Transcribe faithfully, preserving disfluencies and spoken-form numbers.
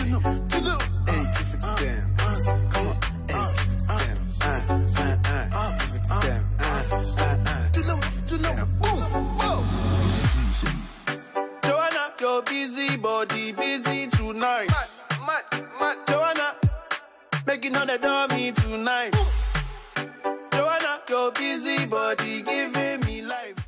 Turn up to the. Hey, give it to them. Come on. Hey, give it to them. Uh, uh, uh. Give it to them. Uh, uh, uh. To the, to the. Boom. Whoa. Joanna, your busy body busy tonight. Mad, mad, mad. Joanna, making all the dummy tonight. Boom. Joanna, your busy body giving me life.